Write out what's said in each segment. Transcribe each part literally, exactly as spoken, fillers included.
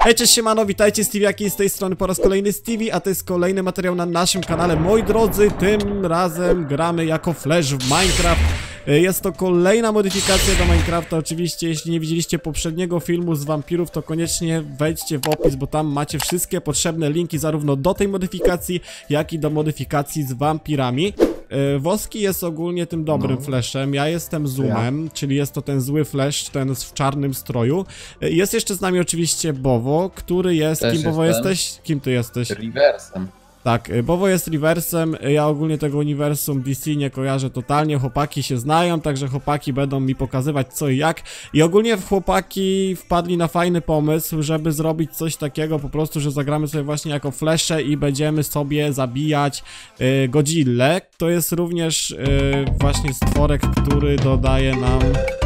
Hej, cześć, siemano, witajcie, Steviaki z tej strony po raz kolejny Stevie, a to jest kolejny materiał na naszym kanale. Moi drodzy, tym razem gramy jako Flash w Minecraft. Jest to kolejna modyfikacja do Minecrafta. Oczywiście, jeśli nie widzieliście poprzedniego filmu z wampirów, to koniecznie wejdźcie w opis, bo tam macie wszystkie potrzebne linki zarówno do tej modyfikacji, jak i do modyfikacji z wampirami. Woski jest ogólnie tym dobrym no. Flashem, ja jestem Zoomem, ja. czyli jest to ten zły Flash, ten w czarnym stroju. Jest jeszcze z nami oczywiście Bowo, który jest... Też Kim Bowo jestem. jesteś? Kim ty jesteś? Reversem. Tak, Bowo jest Reversem, ja ogólnie tego uniwersum D C nie kojarzę totalnie, chłopaki się znają, także chłopaki będą mi pokazywać co i jak. I ogólnie chłopaki wpadli na fajny pomysł, żeby zrobić coś takiego po prostu, że zagramy sobie właśnie jako Flasze i będziemy sobie zabijać y, Godzillę. To jest również y, właśnie stworek, który dodaje nam...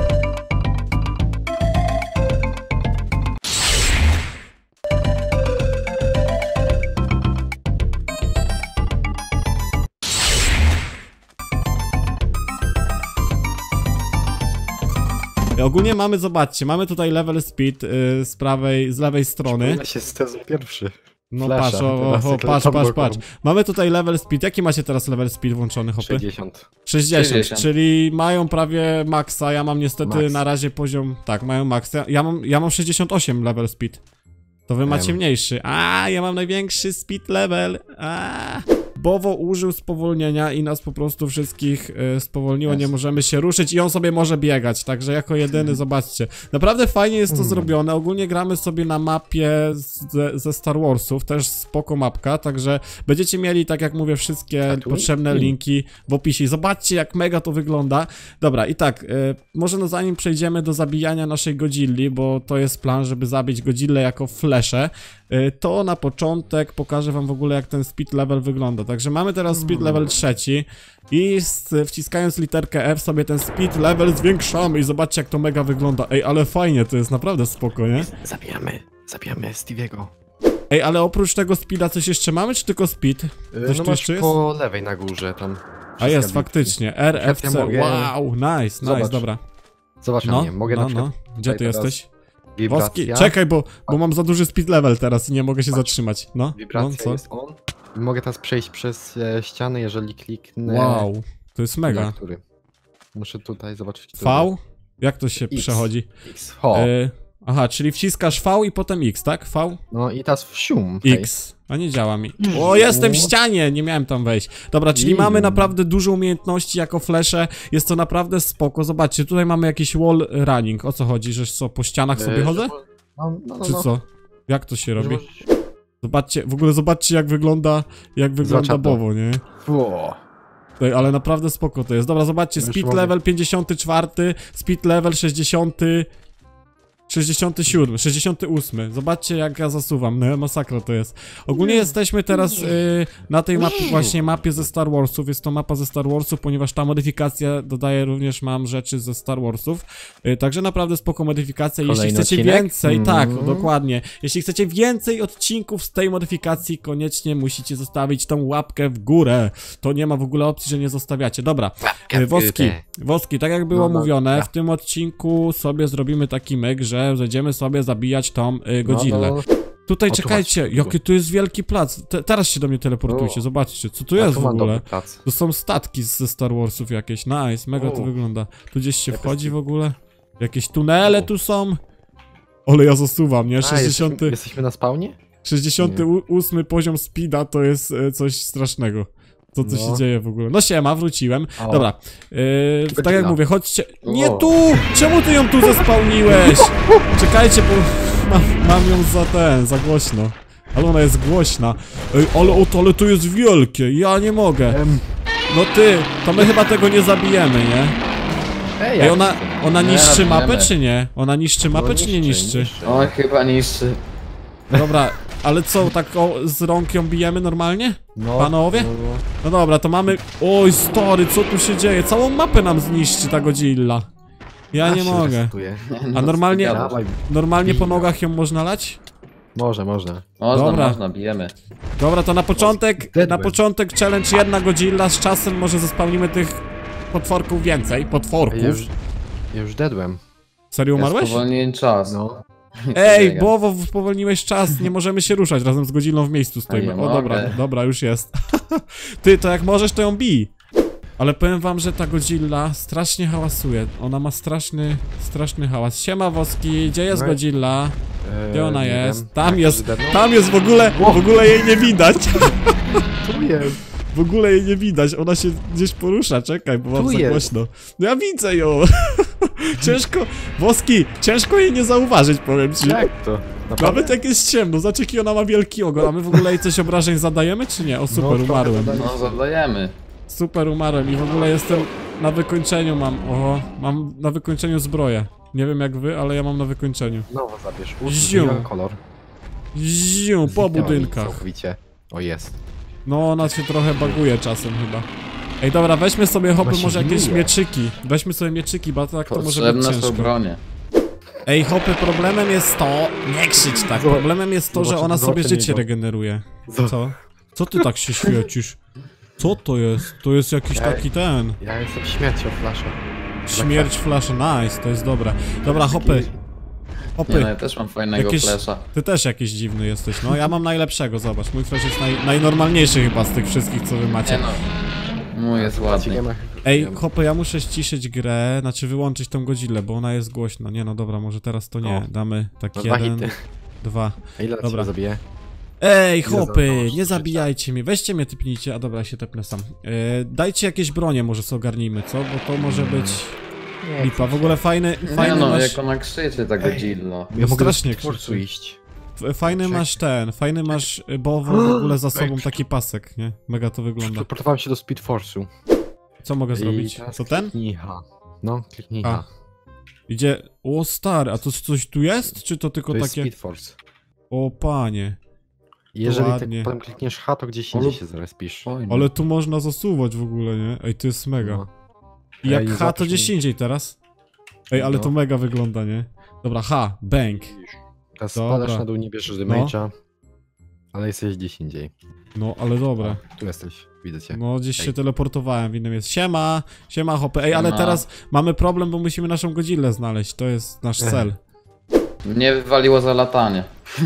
Ogólnie mamy, zobaczcie, mamy tutaj level speed yy, z prawej, z lewej strony. Ja się sezon pierwszy. No Flasha, patrz, o, o, o, patrz, patrz, patrz. Mamy tutaj level speed. Jaki macie teraz level speed włączony, hopy? sześćdziesiąt. sześćdziesiąt, sześćdziesiąt. Czyli mają prawie maksa, ja mam niestety Max. na razie poziom... Tak, mają max. Ja, ja, mam, ja mam sześćdziesiąt osiem level speed. To wy macie mniejszy. A, ja mam największy speed level. A. Bowo użył spowolnienia i nas po prostu wszystkich y, spowolniło, nie możemy się ruszyć i on sobie może biegać, także jako jedyny, zobaczcie. Naprawdę fajnie jest to zrobione, ogólnie gramy sobie na mapie ze, ze Star Warsów, też spoko mapka, także będziecie mieli, tak jak mówię, wszystkie potrzebne linki w opisie. Zobaczcie, jak mega to wygląda. Dobra, i tak, y, może no zanim przejdziemy do zabijania naszej Godzilli, bo to jest plan, żeby zabić Godzillę jako Flasze, y, to na początek pokażę wam w ogóle, jak ten speed level wygląda. Także mamy teraz speed level trzeci i z, wciskając literkę F sobie ten speed level zwiększamy i zobaczcie, jak to mega wygląda. Ej, ale fajnie, to jest naprawdę spoko, nie? Zabijamy, zabijamy Stevie'ego. Ej, ale oprócz tego speeda coś jeszcze mamy, czy tylko speed? Coś no tu masz jeszcze jest? po lewej na górze tam. A jest, bitki. Faktycznie, R F C, ja mogę... wow, nice, nice, Zobacz. dobra. Zobacz no, na mnie, mogę no, na przykład... no. Gdzie ty jesteś? Woski, czekaj, bo, bo mam za duży speed level teraz i nie mogę się Patrz. zatrzymać. No, Wibracja no, co? jest on. Mogę teraz przejść przez e, ściany, jeżeli kliknę... Wow, to jest mega. Który? Muszę tutaj zobaczyć... V? Który. Jak to się X. przechodzi? X, V. E, aha, czyli wciskasz V i potem X, tak? V? No i teraz wsium. X. A nie działa mi. O, jestem w ścianie! Nie miałem tam wejść. Dobra, czyli mamy naprawdę dużo umiejętności jako Flasze. Jest to naprawdę spoko. Zobaczcie, tutaj mamy jakiś wall running. O co chodzi? Że co, po ścianach sobie chodzę? No, no, no, Czy co? Jak to się robi? Zobaczcie, w ogóle zobaczcie, jak wygląda, jak wygląda Bowo, nie? Ło. Tutaj, ale naprawdę spoko to jest. Dobra, zobaczcie, speed level pięćdziesiąty czwarty, speed level sześćdziesiąty, sześćdziesiąty siódmy, sześćdziesiąty ósmy. Zobaczcie, jak ja zasuwam, no masakra to jest. Ogólnie jesteśmy teraz y, na tej mapie, właśnie mapie ze Star Warsów. Jest to mapa ze Star Warsów, ponieważ ta modyfikacja dodaje również, mam rzeczy ze Star Warsów. Y, także naprawdę spoko modyfikacja. Jeśli Kolejny chcecie odcinek? więcej, mm. tak, dokładnie. Jeśli chcecie więcej odcinków z tej modyfikacji, koniecznie musicie zostawić tą łapkę w górę. To nie ma w ogóle opcji, że nie zostawiacie. Dobra, y, Woski, Woski, tak jak było no, mówione, no. w tym odcinku sobie zrobimy taki myk, że zejdziemy sobie zabijać tą y, Godzillę. No, no. Tutaj o, czekajcie, tu jaki tu jest wielki plac. Te, teraz się do mnie teleportujcie, o. zobaczcie, co tu jest w ogóle. To są statki ze Star Warsów jakieś, nice, mega o. to wygląda. Tu gdzieś się wchodzi w ogóle. Jakieś tunele o. tu są. Ale ja zasuwam, nie? sześćdziesiąty... A, jesteśmy, jesteśmy na spawnie? sześćdziesiąty ósmy poziom speeda to jest e, coś strasznego. Co tu no. się dzieje w ogóle? No siema, wróciłem. O. Dobra, yy, tak jak mówię, chodźcie... Nie o. tu! Czemu ty ją tu zespałniłeś? Czekajcie, bo mam, mam ją za ten, za głośno. Ale ona jest głośna. Ej, ale o to, ale to jest wielkie, ja nie mogę. No ty, to my chyba tego nie zabijemy, nie? Ej, Ej ona, ona niszczy mapę, czy nie? Ona niszczy mapę, no, czy nie niszczy? niszczy? O, chyba niszczy. Dobra, ale co, tak o, z rąk ją bijemy normalnie? No, panowie? No, no. no dobra, to mamy... Oj, stary, co tu się dzieje? Całą mapę nam zniszczy ta Godzilla. Ja A nie mogę. A normalnie, normalnie po nogach ją można lać? Może, można. Można, Dobra. można, bijemy. Dobra, to na początek, na początek challenge jedna Godzilla, z czasem może zespełnimy tych potworków więcej, potworków. Ja już, ja już deadłem. Serio umarłeś? Spowolnień czas. No. Ej, Bowo, spowolniłeś czas, nie możemy się ruszać, razem z Godzillą w miejscu stoimy. O, dobra, dobra, już jest. Ty, to jak możesz, to ją bij. Ale powiem wam, że ta Godzilla strasznie hałasuje. Ona ma straszny, straszny hałas. Siema, Woski, gdzie jest Godzilla? Gdzie ona jest? Tam jest, tam jest w ogóle, w ogóle jej nie widać. Tu jest. W ogóle jej nie widać, ona się gdzieś porusza, czekaj, bo mam za głośno. No ja widzę ją. Ciężko, Woski, ciężko jej nie zauważyć, powiem ci. Jak to? Naprawdę? Nawet jak jest ciemno, zobacz jaki ona ma wielki ogon, a my w ogóle jej coś obrażeń zadajemy, czy nie? O, super, No, umarłem. No zadajemy. Super, umarłem i w ogóle jestem na wykończeniu mam, oho, mam na wykończeniu zbroję. Nie wiem jak wy, ale ja mam na wykończeniu. Znowu zabierz. Ziu. Zmieniłem kolor. Ziu, po Zniknęła mi budynkach. Całkowicie. O, jest. No, ona się trochę baguje czasem chyba. Ej, dobra, weźmy sobie hopy, Właśnie może jakieś nie. mieczyki. Weźmy sobie mieczyki, bo tak to może być Potrzebne są ciężko. bronie. Ej, hopy, problemem jest to... Nie krzycz tak, Zobacz- problemem jest to, że zobacz- ona sobie zobaczę życie niego. regeneruje. Zobacz. Co? Co ty tak się świecisz? Co to jest? To jest jakiś Ej. taki ten... Ja jestem śmiercią flasza. Śmierć flaszy, nice, to jest dobre. Dobra, hopy. Nie, no Hopy, ja też mam fajnego Jakieś- flesza. ty też jakiś dziwny jesteś, no ja mam najlepszego, zobacz, mój flash jest naj, najnormalniejszy chyba z tych wszystkich, co wy macie. Nie no. Mój jest ładny. Ej, hopy, ja muszę ściszyć grę, znaczy wyłączyć tą Godzillę, bo ona jest głośna. Nie no, dobra, może teraz to nie, O. damy tak No, dwa jeden, hity. dwa. A ile Dobra. dobra zabiję? Ej, hopy, zadałeś nie życia? zabijajcie mnie, weźcie mnie, typnijcie, a dobra, ja się tepnę sam. E, dajcie jakieś bronie, może sobie ogarnijmy, co? Bo to może być Nie, lipa. W ogóle fajny, Nie fajny no, masz... jak ona krzyczy, ta Godzilla. No Ja mogę strasznie do Forcu krzyczy. iść. F- Fajny Czek. masz ten, fajny masz y, Bowo w ogóle za sobą taki pasek, nie? Mega to wygląda. Teleportowałem się do Speed Force'u. Co mogę I zrobić? teraz To ten? Kliknij H. No, kliknij A. H. Idzie... O stary, a to coś tu jest? Czy to tylko To jest takie... Speed Force. O panie. Jeżeli tak ładnie. potem klikniesz H, to gdzieś Ale- indziej się zrespisz. Fajnie. Ale tu można zasuwać w ogóle, nie? Ej, to jest mega. No. I jak Ej, H, to zobacz gdzieś mi. indziej teraz. Ej, ale No. to mega wygląda, nie? Dobra, H, bang. Teraz Dobra. spadasz na dół, nie bierzesz No. damage'a. Ale jesteś gdzieś indziej. No, ale dobra. O, tu jesteś, widzę cię. No, gdzieś się Ej. teleportowałem, w innym jest. Siema, siema hopy. Ej, ale Siema. teraz mamy problem, bo musimy naszą Godzillę znaleźć. To jest nasz Ech. cel. Mnie wywaliło za latanie.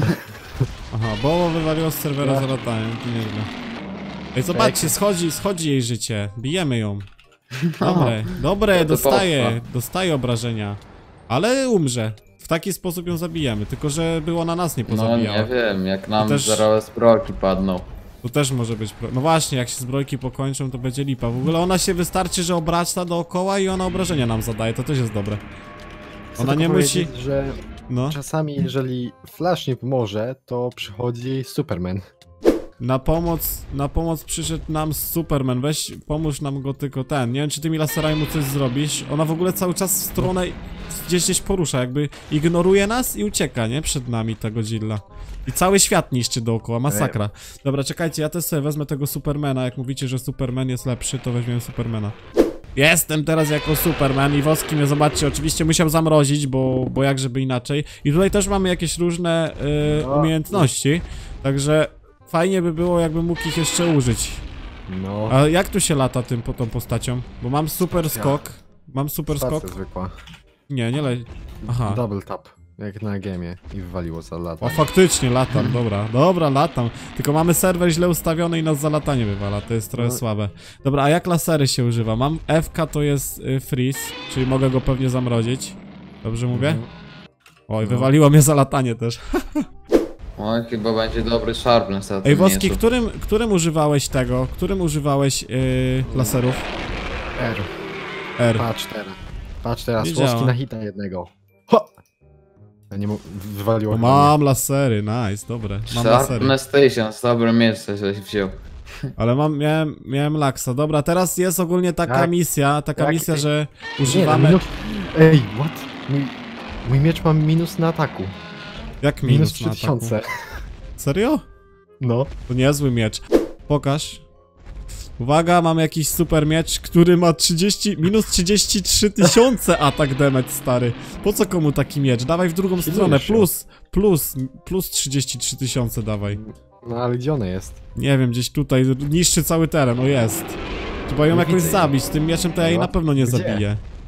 Aha, Bowo wywaliło z serwera Ja. za latanie, to nieźle. Ej, zobaczcie, schodzi, schodzi jej życie. Bijemy ją. Dobre, dobre, To dostaje, typowska. dostaje obrażenia. Ale umrze. W taki sposób ją zabijemy, tylko że było na nas nie No pozabijała. nie wiem, jak nam też- zaraz zbrojki padną. To też może być pro... No właśnie, jak się zbrojki pokończą, to będzie lipa. W ogóle ona się wystarczy, że obraca dookoła i ona obrażenia nam zadaje, to też jest dobre. Chcę Ona tylko nie musi... powiedzieć, że No. czasami jeżeli Flash nie pomoże, to przychodzi Superman. Na pomoc, na pomoc przyszedł nam Superman, weź pomóż nam go tylko ten, nie wiem czy tymi laserami mu coś zrobisz, ona w ogóle cały czas w stronę gdzieś gdzieś porusza, jakby ignoruje nas i ucieka, nie? Przed nami ta Godzilla. I cały świat niszczy dookoła, masakra. Dobra, czekajcie, ja też sobie wezmę tego Supermana, jak mówicie, że Superman jest lepszy, to weźmiemy Supermana. Jestem teraz jako Superman i Woski mnie, zobaczcie, oczywiście musiał zamrozić, bo, bo jak żeby inaczej. I tutaj też mamy jakieś różne y, O. umiejętności, także fajnie by było, jakby mógł ich jeszcze użyć. No, A jak tu się lata tym, po tą postacią? Bo mam super skok. Mam super stacja skok. zwykła. Nie, nie lej. Aha. Double tap, jak na gemie i wywaliło za lata. O, faktycznie latam, dobra. Dobra, latam. Tylko mamy serwer źle ustawiony i nas za latanie wywala, to jest trochę No. słabe. Dobra, a jak lasery się używa? Mam F K to jest y, freeze, czyli mogę go pewnie zamrozić. Dobrze mówię? Mhm. Oj, No. wywaliło mnie za latanie też. Oj, chyba będzie dobry sharpness na tym Ej, Woski, mieczu. którym, którym używałeś tego? Którym używałeś y, laserów? R, R. patrz teraz. Patrz teraz, Nie łoski działa. na hita jednego. Ho! Ja nie mo- wywaliło O, chyba mam lasery, nice, dobre. Mam lasery. Sharpness tysiąc, dobry miecz żeś wziął. Ale mam, miałem, miałem laksa. Dobra, teraz jest ogólnie taka Jak? misja, taka Jak? misja, że mnie. używamy... Nie, na minut... Ej, what? Mój, mój miecz ma minus na ataku. Jak Minus minus trzy na ataku? tysiące. Serio? No. To niezły miecz. Pokaż. Uwaga, mam jakiś super miecz, który ma trzydzieści, minus trzydzieści trzy tysiące atak damage, stary. Po co komu taki miecz? Dawaj w drugą Silujesz stronę, się. plus, plus, plus trzydzieści trzy tysiące dawaj. No ale gdzie ona jest? Nie wiem, gdzieś tutaj, niszczy cały teren, o jest. Trzeba ją Nie jakoś widzę jej. zabić, tym mieczem to ja jej No. na pewno nie Gdzie? zabiję.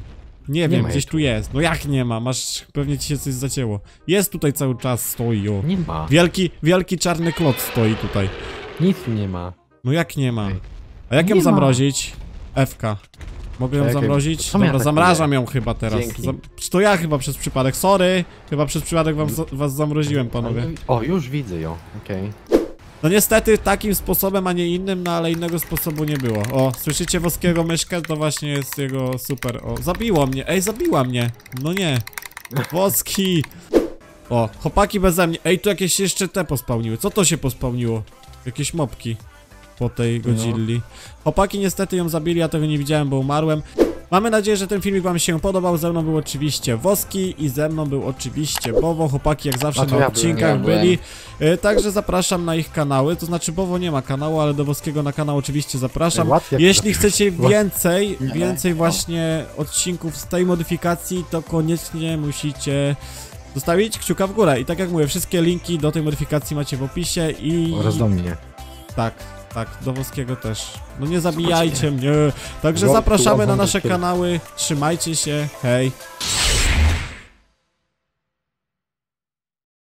Nie, Nie wiem, ma gdzieś jej tu jest. No jak nie ma? Masz, pewnie ci się coś zacięło. Jest tutaj cały czas, stoi, o. Nie ma. Wielki, wielki czarny klot stoi tutaj. Nic nie ma. No jak nie ma? Ej. A jak Nie ją ma. zamrozić? F-ka. Mogę ją Czekaj, zamrozić? co mnie Dobra, atakuje? zamrażam ją chyba teraz. Dzięki. Zam... Czy to ja chyba przez przypadek? Sorry! Chyba przez przypadek wam, za- was zamroziłem, panowie. O, już widzę ją. Okej. No niestety takim sposobem, a nie innym, no ale innego sposobu nie było. O, słyszycie Woskiego myszkę? To właśnie jest jego super. O, zabiło mnie. Ej, zabiła mnie. No nie. Woski. O, chłopaki beze mnie. Ej, tu jakieś jeszcze te pospałniły. Co to się pospałniło? Jakieś mopki po tej Godzilli. Chłopaki niestety ją zabili, ja tego nie widziałem, bo umarłem. Mamy nadzieję, że ten filmik wam się podobał. Ze mną był oczywiście Woski i ze mną był oczywiście Bowo. Chłopaki jak zawsze A to na ja odcinkach byłem, ja byli. E, Także zapraszam na ich kanały. To znaczy Bowo nie ma kanału, ale do Woskiego na kanał oczywiście zapraszam. Ej, łatwiej jak Jeśli to- chcecie więcej, Nie. więcej właśnie odcinków z tej modyfikacji, to koniecznie musicie zostawić kciuka w górę. I tak jak mówię, wszystkie linki do tej modyfikacji macie w opisie i... Oraz do mnie. Tak, tak, do Woskiego też. No nie zabijajcie mnie. Także Go- zapraszamy na tu nasze łapą do kanały. Trzymajcie się, hej.